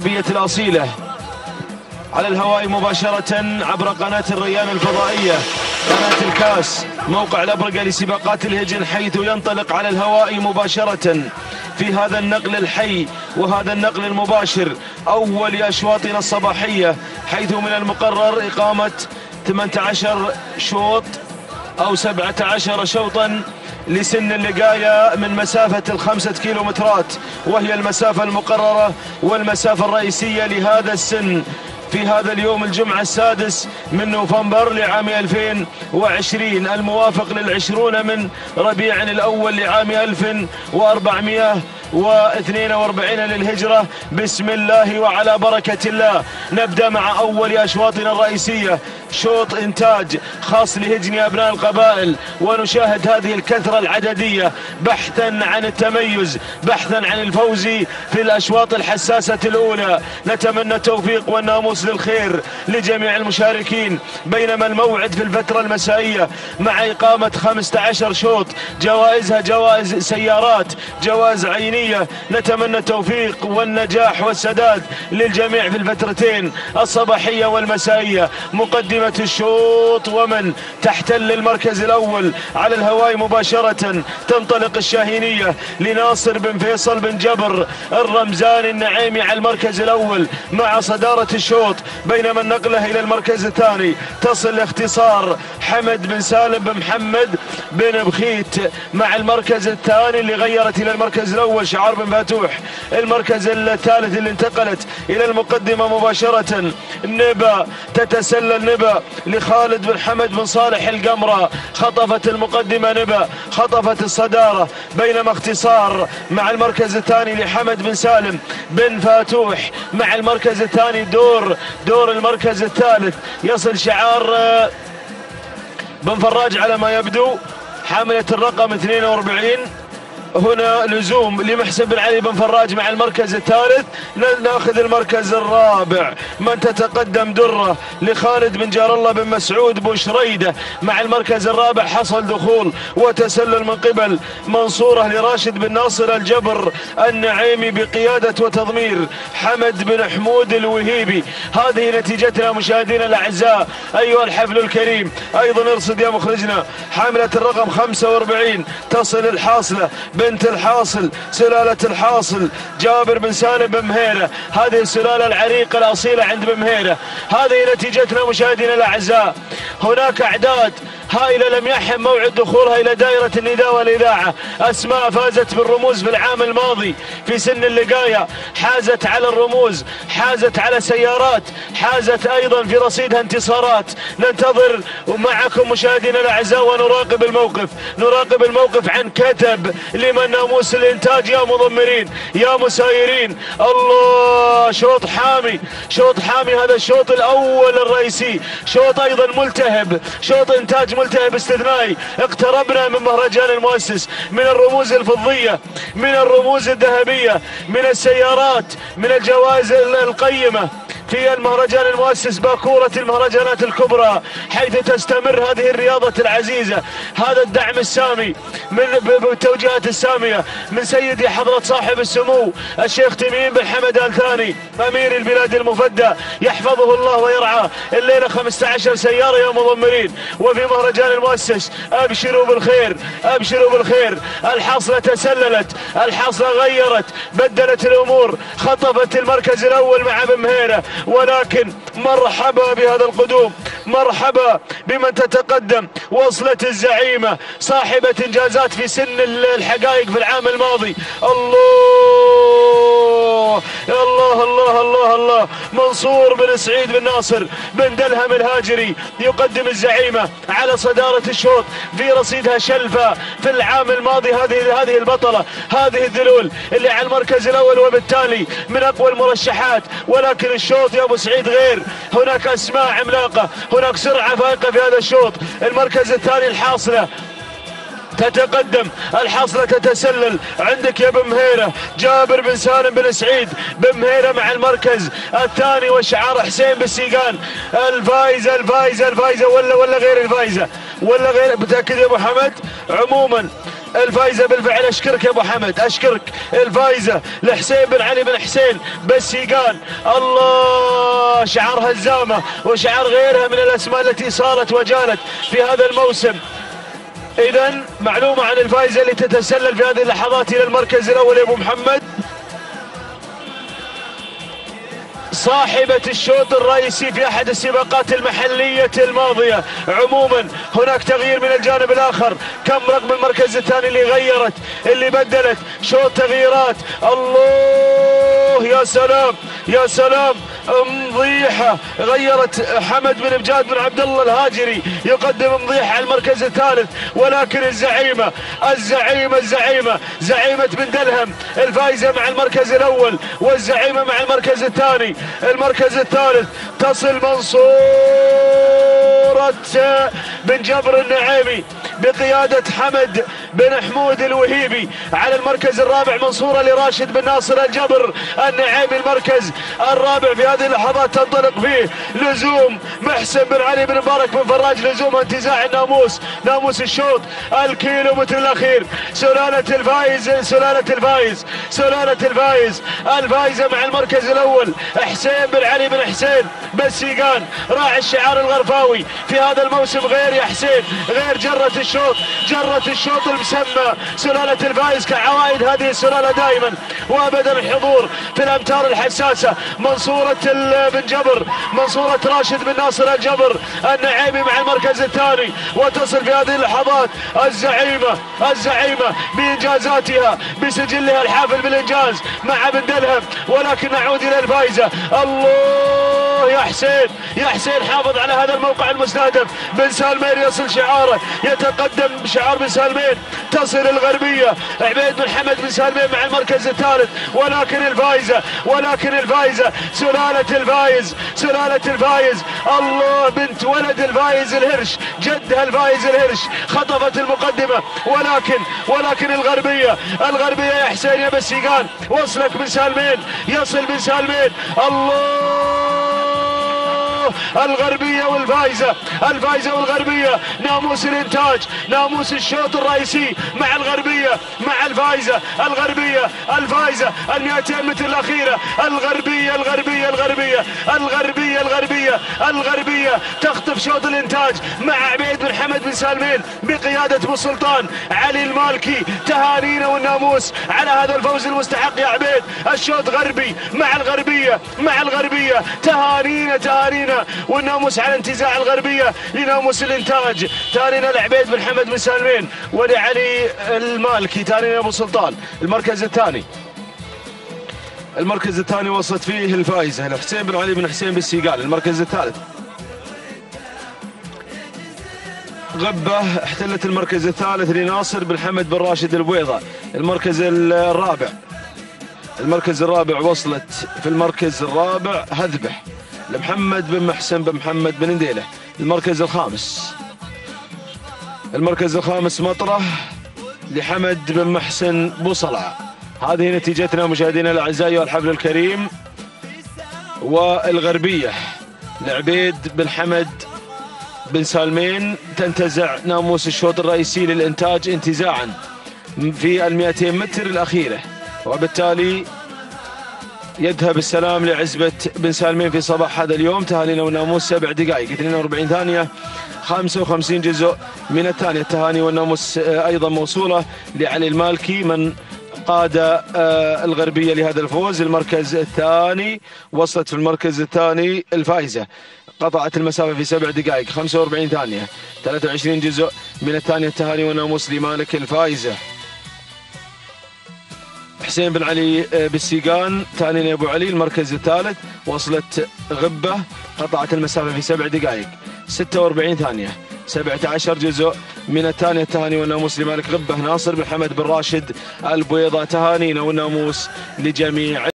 الأوروبية الأصيلة على الهواء مباشرة عبر قناة الريان الفضائية، قناة الكاس، موقع الأبرقة لسباقات الهجن، حيث ينطلق على الهواء مباشرة في هذا النقل الحي وهذا النقل المباشر أول أشواطنا الصباحية، حيث من المقرر إقامة 18 شوط أو 17 شوطا لسن اللقاية من مسافة 5 كيلومترات، وهي المسافة المقررة والمسافة الرئيسية لهذا السن في هذا اليوم الجمعة 6 من نوفمبر لعام 2020 الموافق لل20 من ربيع الأول لعام 1442 للهجرة. بسم الله وعلى بركة الله نبدأ مع أول أشواطنا الرئيسية، شوط إنتاج خاص لهجن أبناء القبائل، ونشاهد هذه الكثرة العددية بحثا عن التميز، بحثا عن الفوز في الأشواط الحساسة الأولى. نتمنى التوفيق والناموس للخير لجميع المشاركين، بينما الموعد في الفترة المسائية مع إقامة 15 شوط، جوائزها جوائز سيارات، جوائز عينية. نتمنى التوفيق والنجاح والسداد للجميع في الفترتين الصباحية والمسائية. مقدمة الشوط ومن تحتل المركز الأول على الهواء مباشرة تنطلق الشاهينية لناصر بن فيصل بن جبر الرمزاني النعيمي على المركز الأول مع صدارة الشوط، بينما النقلة إلى المركز الثاني تصل لاختصار حمد بن سالم بن محمد بن بخيت مع المركز الثاني اللي غيرت إلى المركز الأول شعار بن فاتوح. المركز الثالث اللي انتقلت إلى المقدمة مباشرة نبا، تتسلل نبا لخالد بن حمد بن صالح القمرة، خطفت المقدمة نبا، خطفت الصدارة، بينما اختصار مع المركز الثاني لحمد بن سالم بن فاتوح مع المركز الثاني دور المركز الثالث يصل شعار بن فراج على ما يبدو حاملة الرقم 42. هنا لزوم لمحسن بن علي بن فراج مع المركز الثالث. ناخذ المركز الرابع من تتقدم درة لخالد بن جار الله بن مسعود بوشريدة مع المركز الرابع. حصل دخول وتسلل من قبل منصورة لراشد بن ناصر الجبر النعيمي بقيادة وتضمير حمد بن حمود الوهيبي. هذه نتيجتنا مشاهدينا الأعزاء أيها الحفل الكريم. أيضا ارصد يا مخرجنا حاملة الرقم 45 تصل الحاصلة بنت الحاصل سلالة الحاصل جابر بن سالم بن مهيرة، هذه السلالة العريقة الأصيلة عند بن مهيرة. هذه نتيجتنا مشاهدينا الأعزاء. هناك أعداد هائلة لم يحن موعد دخولها إلى دائرة النداء والإذاعة. أسماء فازت بالرموز في العام الماضي في سن اللقاية، حازت على الرموز، حازت على سيارات، حازت أيضا في رصيدها انتصارات. ننتظر معكم مشاهدينا الأعزاء ونراقب الموقف، نراقب الموقف عن كتب لمن ناموس الإنتاج. يا مضمرين يا مسايرين، الله شوط حامي، شوط حامي. هذا الشوط الأول الرئيسي، شوط أيضا ملتهب، شوط إنتاج ملتهب استثنائي. اقتربنا من مهرجان المؤسس، من الرموز الفضية، من الرموز الذهبية، من السيارات، من الجوائز القيمة في المهرجان المؤسس، باكورة المهرجانات الكبرى، حيث تستمر هذه الرياضة العزيزة. هذا الدعم السامي بالتوجيهات السامية من سيدي حضرة صاحب السمو الشيخ تميم بن حمد آل ثاني أمير البلاد المفدى يحفظه الله ويرعاه. الليلة 15 سيارة يا مضمرين، وفي مهرجان المؤسس أبشروا بالخير، أبشروا بالخير. الحاصلة تسللت، الحاصلة غيرت، بدلت الأمور، خطفت المركز الأول مع بن مهيرة. ولكن مرحبا بهذا القدوم، مرحبا بمن تتقدم وصلت الزعيمة صاحبة إنجازات في سن الحقائق في العام الماضي. الله الله الله الله الله. منصور بن سعيد بن ناصر بن دلهم الهاجري يقدم الزعيمة على صدارة الشوط في رصيدها شلفة في العام الماضي. هذه البطلة، هذه الذلول اللي على المركز الأول، وبالتالي من أقوى المرشحات. ولكن الشوط يا أبو سعيد غير، هناك أسماء عملاقة، هناك سرعة فائقة في هذا الشوط. المركز الثاني الحاصلة تتقدم، الحاصلة تتسلل. عندك يا بن مهيرة جابر بن سالم بن سعيد بن مهيرة مع المركز الثاني وشعار حسين بالسيقان. الفائزة الفائزة الفائزة ولا غير الفائزة، ولا غير، متأكد يا ابو حمد؟ عموما الفايزة بالفعل. اشكرك يا ابو حمد، اشكرك. الفايزة لحسين بن علي بن حسين بالسيقان. الله، شعار هزامة وشعار غيرها من الاسماء التي صارت وجالت في هذا الموسم. اذا معلومة عن الفايزة اللي تتسلل في هذه اللحظات الى المركز الاول يا ابو محمد. صاحبة الشوط الرئيسي في احد السباقات المحلية الماضية. عموما هناك تغيير من الجانب الاخر. كم رقم المركز الثاني اللي غيرت، اللي بدلت، شوط تغييرات. الله، يا سلام يا سلام. مضيحة غيرت حمد بن بجاد بن عبد الله الهاجري، يقدم مضيحة على المركز الثالث. ولكن الزعيمة زعيمة بن دلهم الفائزة مع المركز الاول، والزعيمة مع المركز الثاني. المركز الثالث تصل منصورة بن جبر النعيمي بقيادة حمد بن حمود الوهيبي. على المركز الرابع منصورة لراشد بن ناصر الجبر النعيمي. المركز الرابع في هذه اللحظات تنطلق فيه لزوم محسن بن علي بن مبارك بن فراج، لزوم انتزاع الناموس، ناموس الشوط الكيلومتر الاخير. سلالة الفايز الفايزة مع المركز الاول حسين بن علي بن حسين بالسيقان، راعي الشعار الغرفاوي في هذا الموسم. غير يا حسين، غير جرة الشوط المسمى سلالة الفايز. كعوائد هذه السلالة دائما وابدا الحضور في الامتار الحساسة. منصورة بن جبر، منصورة راشد بن ناصر الجبر النعيمي مع المركز الثاني. وتصل في هذه اللحظات الزعيمة بإنجازاتها، بسجلها الحافل بالإنجاز مع بن دلهم. ولكن نعود إلى الفائزة. الله يا حسين حافظ على هذا الموقع المستهدف. بن سالمين يصل شعاره، يتقدم شعار بن سالمين. تصل الغربية، عبيد بن حمد بن سالمين مع المركز الثالث. ولكن الفائزة سلالة الفايز. الله، بنت ولد الفايز الهرش، جدها الفايز الهرش خطفت المقدمة. ولكن الغربية يا حسين يا بالسيقان. وصلك بن سالمين، يصل بن سالمين. الله، الغربية والغربية. ناموس الانتاج، ناموس الشوط الرئيسي مع الغربية مع الفائزة. الفائزة 200 متر الأخيرة. الغربية تخطف شوط الانتاج مع عبيد بن حمد بن سالمين بقيادة ابو سلطان علي المالكي. تهانينا والناموس على هذا الفوز المستحق يا عبيد. الشوط غربي مع الغربية. تهانينا والناموس على انتزاع الغربية لناموس الانتاج. تهانينا لعبيد بن حمد بن سالمين ولعلي المالكي. تهانينا ابو سلطان. المركز الثاني وصلت فيه الفائزة لحسين بن علي بن حسين بالسيقال. المركز الثالث غبة احتلت المركز الثالث لناصر بن حمد بن راشد البويضة. المركز الرابع وصلت في المركز الرابع هذبح لمحمد بن محسن بن محمد بن نديله. المركز الخامس مطرة لحمد بن محسن بوصلع. هذه نتيجتنا مشاهدينا الاعزاء والحفل الكريم. والغربية لعبيد بن حمد بن سالمين تنتزع ناموس الشوط الرئيسي للإنتاج انتزاعا في 200 متر الأخيرة، وبالتالي يذهب السلام لعزبة بن سالمين في صباح هذا اليوم. تهانينا والناموس 7 دقائق 42 ثانية 55 جزء من الثانية. التهاني والناموس أيضا موصولة لعلي المالكي من قاد الغربية لهذا الفوز. المركز الثاني وصلت في المركز الثاني الفائزة، قطعت المسافة في 7 دقائق 45 ثانية 23 جزء من الثانية. التهاني والناموس لمالك الفائزة. حسين بن علي بالسيقان. تهانينا يا ابو علي. المركز الثالث وصلت غبة، قطعت المسافة في 7 دقائق 46 ثانية 17 جزء من الثانية. التهاني والناموس لمالك غبة ناصر بن حمد بن راشد البويضة. تهانينا والناموس لجميع